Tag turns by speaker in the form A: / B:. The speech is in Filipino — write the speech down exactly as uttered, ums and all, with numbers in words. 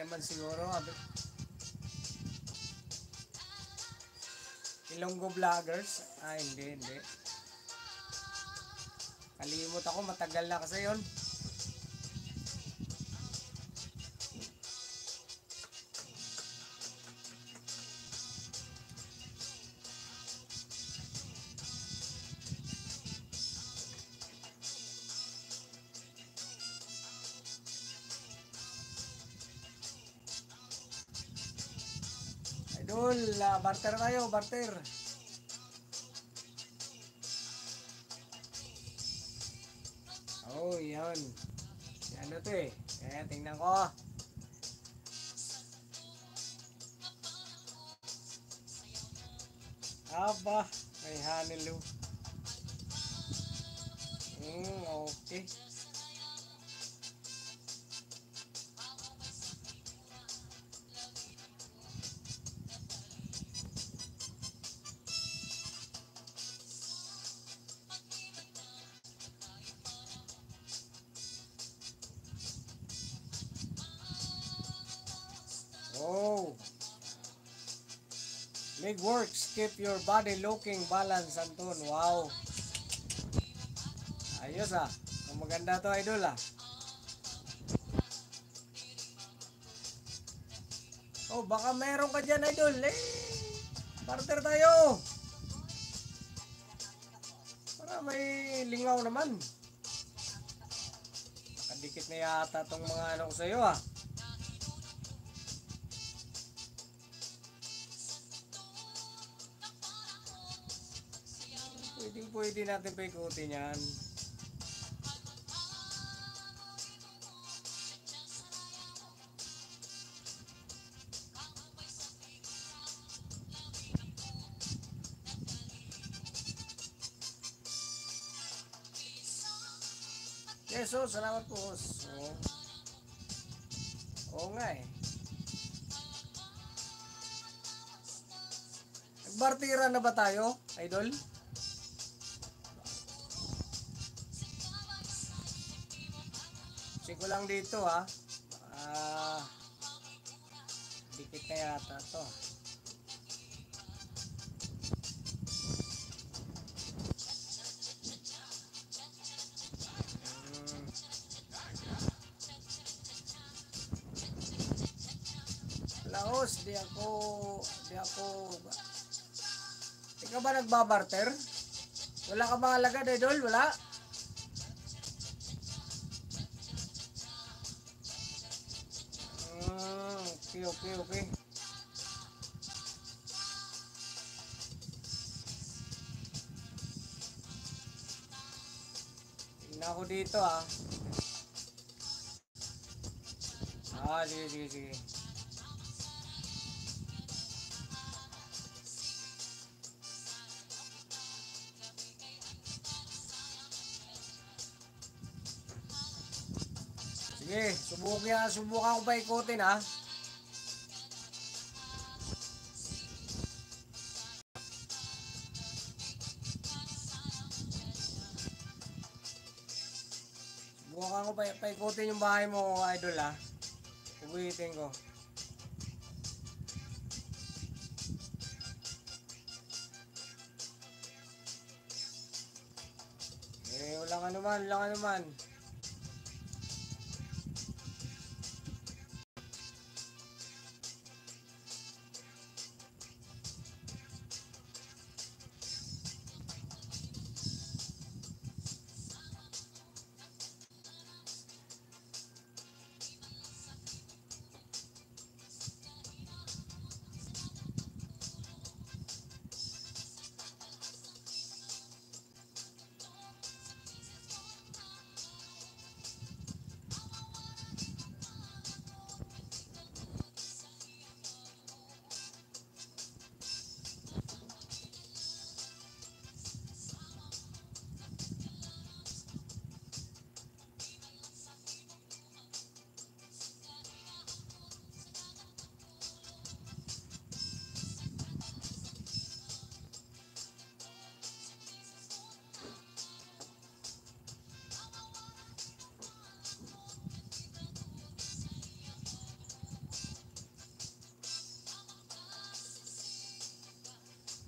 A: naman siguro. Ilonggo vloggers. Ah, hindi, hindi. Kalimut ako, matagal na kasi yun. Idol, uh, barter tayo, barter. Oh, yan. Ano to eh. Eh, tingnan ko. Aba, may Hanilu. Hmm, okay. Oh. Leg works, keep your body looking balanced, Anton. Wow. Ayos ah. Maganda to, idol ah. Oh, baka meron ka dyan, idol. Eh, barter tayo. Para may lingaw naman. Nakadikit na yata tong mga ano ko sa'yo ah. Pwedeng pwede natin paikutin yan. Yes, oh, salamat po. So, oo nga eh. Nagbartira na ba tayo, idol? Check ko lang dito ha. Ah, dikit na yata to. Hmm. Laos, di ako, di ako, di ka ba nagbabarter? Wala ka ba alagad, idol? Wala? Hmm, okay, okay, okay. Tingnan ako dito ah. Ah, sige, sige, sige. Sige, subukan, subukan ko pa ikutin ha. Subukan ko pa, paikutin yung bahay mo, idol ha. Uwitin ko. Eh, wala ka naman, wala ka naman.